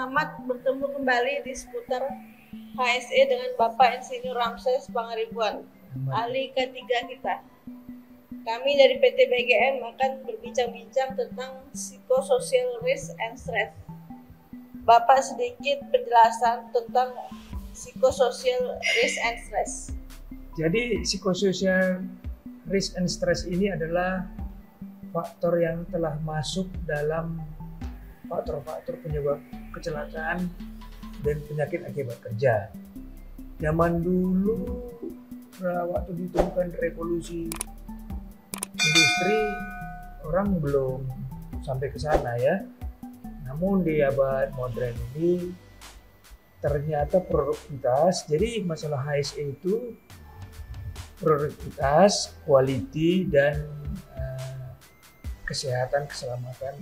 Selamat bertemu kembali di seputar HSE dengan Bapak Insinyur Ramses Pangaribuan, ahli K3 kita. Kami dari PT BGM akan berbincang-bincang tentang psychosocial risk and stress. Bapak sedikit penjelasan tentang psychosocial risk and stress. Jadi psychosocial risk and stress ini adalah faktor yang telah masuk dalam faktor-faktor penyebab kecelakaan dan penyakit akibat kerja. Zaman dulu waktu ditemukan revolusi industri, orang belum sampai ke sana ya. Namun di abad modern ini ternyata produktivitas, jadi masalah HSE itu produktivitas, quality, dan kesehatan, keselamatan.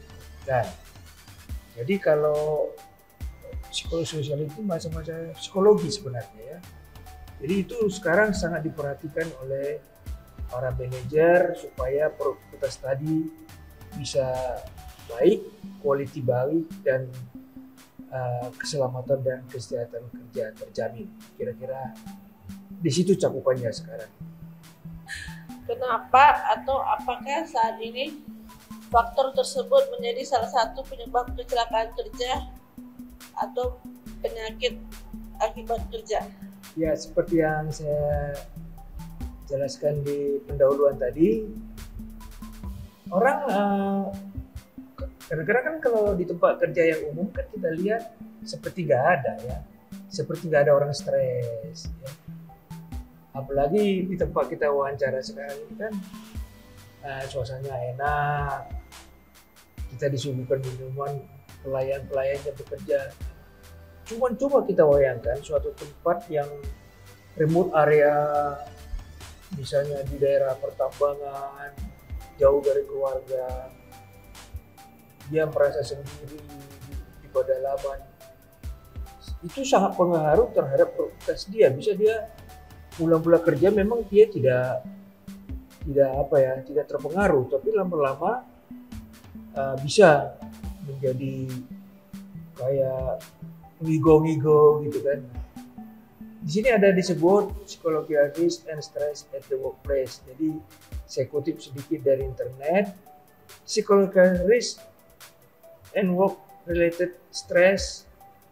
Jadi kalau psikososial itu macam-macam psikologi sebenarnya ya. Jadi itu sekarang sangat diperhatikan oleh para manajer supaya produktivitas tadi bisa baik, quality baik, dan keselamatan dan kesehatan kerja terjamin. Kira-kira di situ cakupannya sekarang. Kenapa atau apakah saat ini faktor tersebut menjadi salah satu penyebab kecelakaan kerja atau penyakit akibat kerja? Ya, seperti yang saya jelaskan di pendahuluan tadi, orang kadang-kadang kan kalau di tempat kerja yang umum kan kita lihat seperti nggak ada ya, seperti nggak ada orang stres ya. Apalagi di tempat kita wawancara sekarang ini kan suasananya enak, kita disuguhkan minuman, pelayan-pelayan yang bekerja. Cuman coba kita bayangkan suatu tempat yang remote area, misalnya di daerah pertambangan, jauh dari keluarga, dia merasa sendiri di pedalaman, itu sangat pengaruh terhadap produktivitas dia. Bisa dia pulang-pulang kerja memang dia tidak terpengaruh, tapi lama-lama bisa menjadi kayak ngigo-ngigo gitu kan. Di sini ada disebut psychological risk and stress at the workplace. Jadi saya kutip sedikit dari internet. Psychological risk and work related stress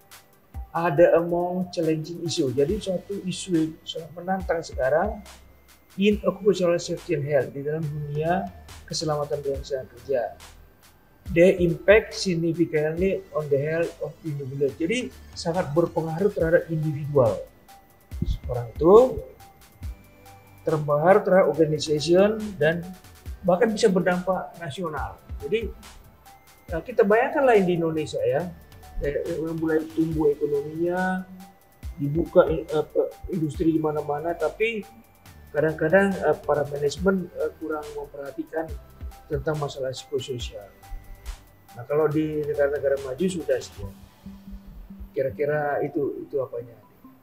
ada among challenging issue. Jadi suatu isu yang sangat menantang sekarang in occupational safety and health, di dalam dunia keselamatan dan kesehatan kerja. They impact significantly on the health of individual. Jadi sangat berpengaruh terhadap individual. Orang itu terpengaruh terhadap organization dan bahkan bisa berdampak nasional. Jadi kita bayangkanlah di Indonesia ya, mulai tumbuh ekonominya, dibuka industri di mana-mana, tapi kadang-kadang para manajemen kurang memperhatikan tentang masalah psikososial. Nah, kalau di negara-negara maju sudah sih. Kira-kira itu apanya?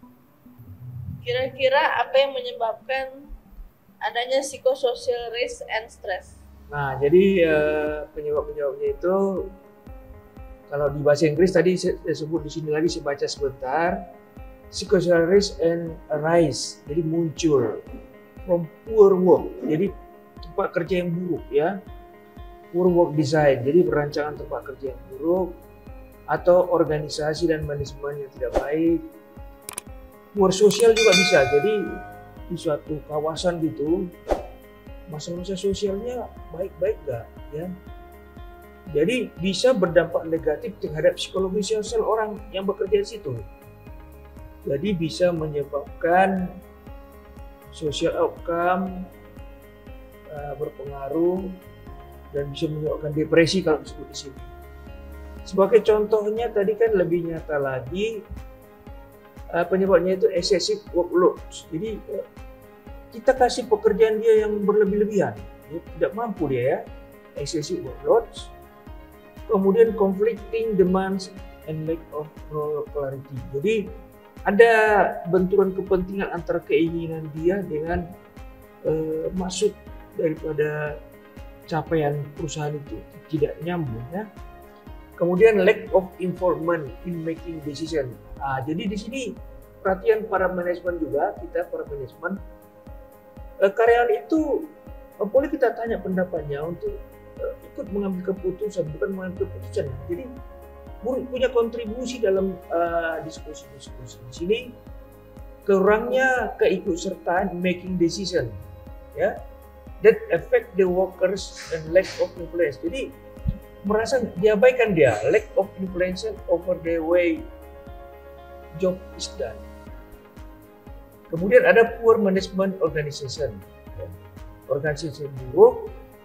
Kira-kira apa yang menyebabkan adanya psychosocial risk and stress? Nah, jadi penyebab-penyebabnya itu kalau di bahasa Inggris tadi saya sebut di sini lagi, saya baca sebentar. Psychosocial risk and arise, jadi muncul from poor work, jadi tempat kerja yang buruk ya. Poor work design, jadi perancangan tempat kerja yang buruk, atau organisasi dan manajemen yang tidak baik. Poor sosial juga bisa, jadi di suatu kawasan gitu masalah sosialnya baik-baik gak ya. Jadi bisa berdampak negatif terhadap psikologi sosial orang yang bekerja di situ. Jadi bisa menyebabkan social outcome berpengaruh dan bisa menyebabkan depresi kalau disebut di sini. Sebagai contohnya tadi kan lebih nyata lagi penyebabnya itu excessive workload. Jadi kita kasih pekerjaan dia yang berlebih-lebihan, dia tidak mampu dia ya, excessive workload. Kemudian conflicting demands and lack of role clarity. Jadi ada benturan kepentingan antara keinginan dia dengan maksud daripada capaian perusahaan itu tidak nyambung ya. Kemudian lack of involvement in making decision. Jadi di sini perhatian para manajemen juga, kita para manajemen, karyawan itu boleh kita tanya pendapatnya untuk ikut mengambil keputusan, bukan mengambil keputusan. Jadi punya kontribusi dalam diskusi-diskusi. Di sini kurangnya keikutsertaan making decision, ya, that affect the workers and lack of influence. Jadi merasa diabaikan dia, lack of influence over the way job is done. Kemudian ada poor management organization, organisasi buruk,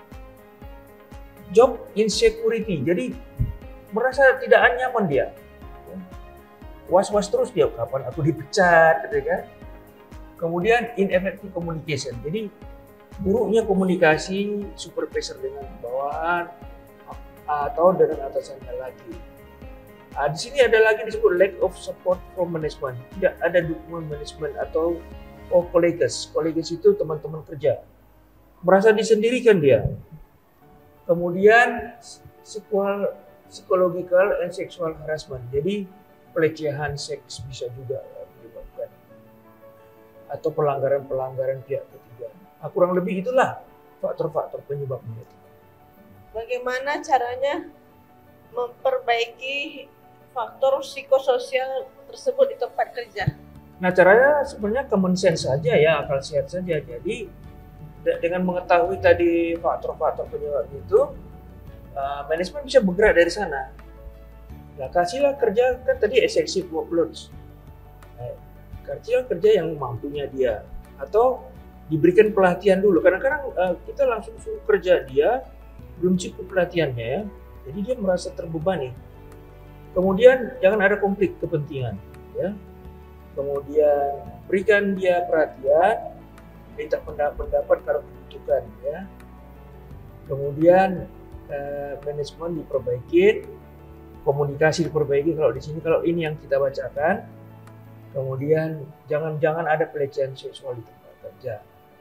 job insecurity. Jadi merasa tidak nyaman dia, was-was terus dia, kapan aku dipecat, gitu kan. Kemudian ineffective communication. Jadi buruknya komunikasi supervisor dengan bawahan atau dengan atasannya lagi. Di sini ada lagi disebut lack of support from management. Tidak ada dukungan manajemen atau colleagues. Colleagues itu teman-teman kerja. Merasa disendirikan dia. Kemudian psychological and sexual harassment. Jadi pelecehan seks bisa juga menyebabkan. Atau pelanggaran-pelanggaran pihak ketiga. Kurang lebih itulah faktor-faktor penyebabnya. Bagaimana caranya memperbaiki faktor psikososial tersebut di tempat kerja? Nah, caranya sebenarnya common sense saja ya, akal sehat saja. Jadi dengan mengetahui tadi faktor-faktor penyebab itu, manajemen bisa bergerak dari sana. Nah, kasihlah kerja, kan tadi excessive workloads. Kasihlah kerja yang mampunya dia, atau diberikan pelatihan dulu. Kadang-kadang kita langsung suruh kerja dia, belum cukup pelatihannya ya, jadi dia merasa terbebani. Kemudian jangan ada konflik kepentingan, ya. Kemudian berikan dia perhatian, minta pendapat kalau dibutuhkan, ya. Kemudian manajemen diperbaiki, komunikasi diperbaiki kalau di sini, kalau ini yang kita bacakan. Kemudian jangan ada pelecehan seksual di tempat kerja.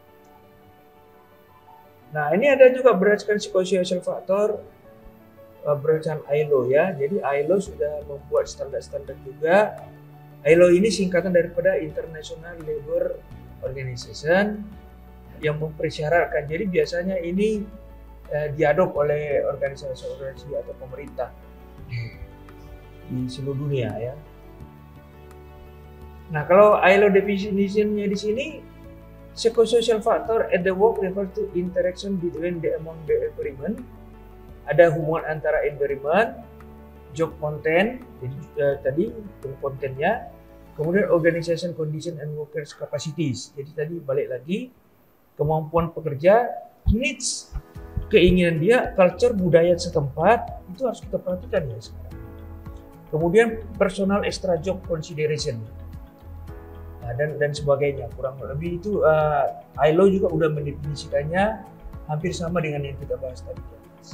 Nah, ini ada juga berdasarkan psikosocial factor, berdasarkan ILO ya. Jadi ILO sudah membuat standar-standar juga. ILO ini singkatan daripada International Labour Organization yang mempersyaratkan. Jadi biasanya ini diadop oleh organisasi-organisasi atau pemerintah di seluruh dunia ya. Nah, kalau ILO definition-nya di sini, psychosocial factor at the work refer to interaction between among the environment. Ada hubungan antara environment, job content, jadi tadi kontennya, kemudian organization condition and workers capacities. Jadi tadi balik lagi, kemampuan pekerja, needs, keinginan dia, culture, budaya setempat, itu harus kita perhatikan ya sekarang. Kemudian personal extra job consideration. Dan sebagainya, kurang lebih itu ILO juga udah mendefinisikannya hampir sama dengan yang kita bahas tadi.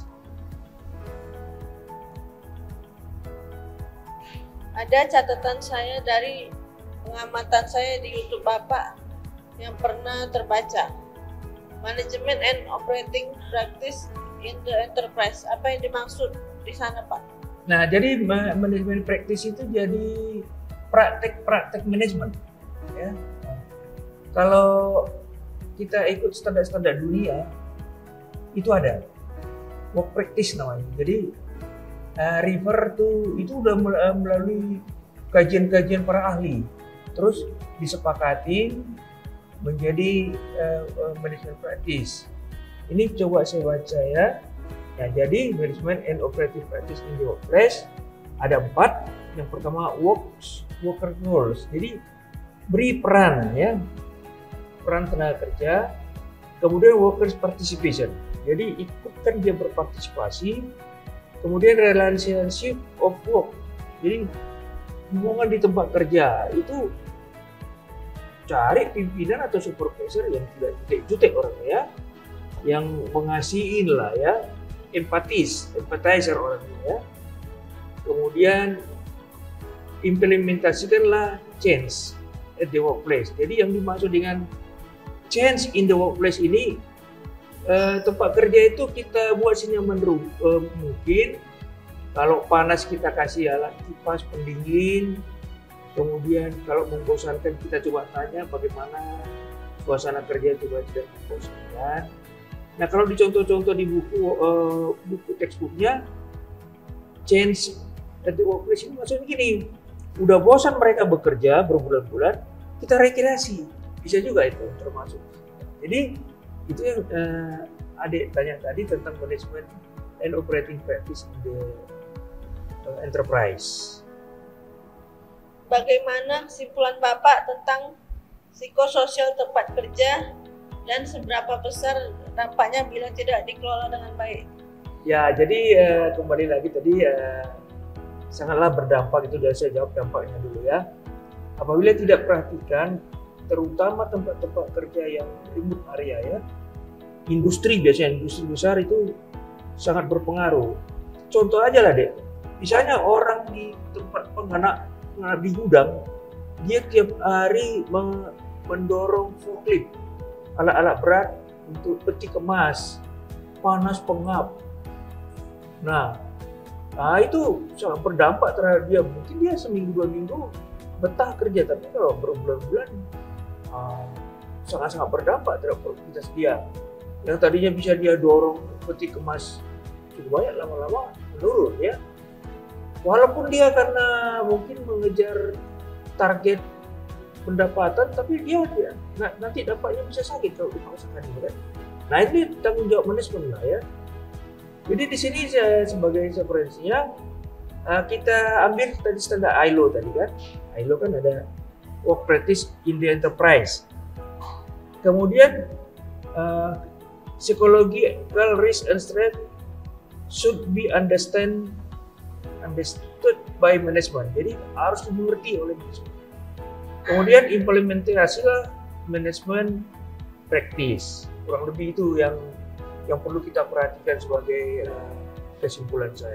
Ada catatan saya dari pengamatan saya di YouTube Bapak yang pernah terbaca, Management and Operating Practice in the Enterprise. Apa yang dimaksud di sana, Pak? Nah, jadi manajemen practice itu jadi praktek manajemen. Ya. Kalau kita ikut standar-standar dunia itu ada work practice namanya. Jadi refer to itu udah melalui kajian-kajian para ahli, terus disepakati menjadi management practice. Ini coba saya baca ya. Nah, jadi management and operative practice in the workplace ada 4. Yang pertama worker roles. Jadi beri peran ya, peran tenaga kerja. Kemudian workers participation, jadi ikutkan dia berpartisipasi. Kemudian relationship of work, jadi hubungan di tempat kerja itu cari pimpinan atau supervisor yang tidak jutek orangnya ya, yang mengasihin lah ya, empathizer orangnya ya. Kemudian implementasikanlah change at the workplace. Jadi yang dimaksud dengan change in the workplace ini, tempat kerja itu kita buat senyaman mungkin, Kalau panas kita kasih alat kipas pendingin, kemudian kalau membosankan kita coba tanya bagaimana suasana kerja coba tidak membosankan. Nah kalau dicontoh-contoh di buku textbooknya, change at the workplace ini maksudnya gini, udah bosan mereka bekerja berbulan-bulan, kita rekreasi, bisa juga itu termasuk. Jadi itu yang adik tanya tadi tentang management and operating practice in the enterprise. Bagaimana kesimpulan Bapak tentang psikososial tempat kerja dan seberapa besar dampaknya bila tidak dikelola dengan baik? Ya, jadi kembali lagi tadi sangatlah berdampak, itu sudah saya jawab dampaknya dulu ya. Apabila tidak perhatikan, terutama tempat-tempat kerja yang remote area ya, industri biasanya, industri besar itu sangat berpengaruh. Contoh aja lah dek, misalnya orang di tempat di gudang, dia tiap hari mendorong forklift, alat-alat berat untuk peti kemas, panas pengap. Nah itu sangat berdampak terhadap dia. Mungkin dia seminggu 2 minggu betah kerja, tapi kalau berbulan-bulan sangat-sangat berdampak terhadap produktivitas dia. Yang tadinya bisa dia dorong peti kemas cukup banyak, lama-lama menurun ya. Walaupun dia karena mungkin mengejar target pendapatan, tapi dia nanti dampaknya bisa sakit kalau dipaksakan gitu kan. Nah ini tanggung jawab manajemen lah ya. Jadi di sini saya sebagai referensinya kita ambil tadi standar ILO tadi kan. ILO kan ada work practice in the enterprise. Kemudian psychological risk and stress should be understood by management. Jadi harus dimengerti oleh manajemen. Kemudian implementasilah manajemen practice. Kurang lebih itu yang perlu kita perhatikan sebagai kesimpulan saya.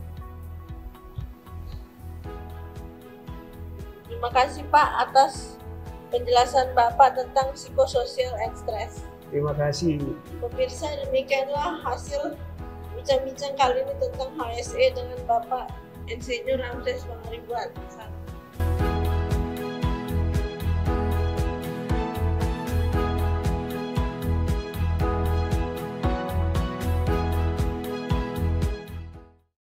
Terima kasih Pak atas penjelasan Bapak tentang psikososial and stress. Terima kasih. Pemirsa, demikianlah hasil bincang-bincang kali ini tentang HSE dengan Bapak Insinyur Ramses Pangaribuan.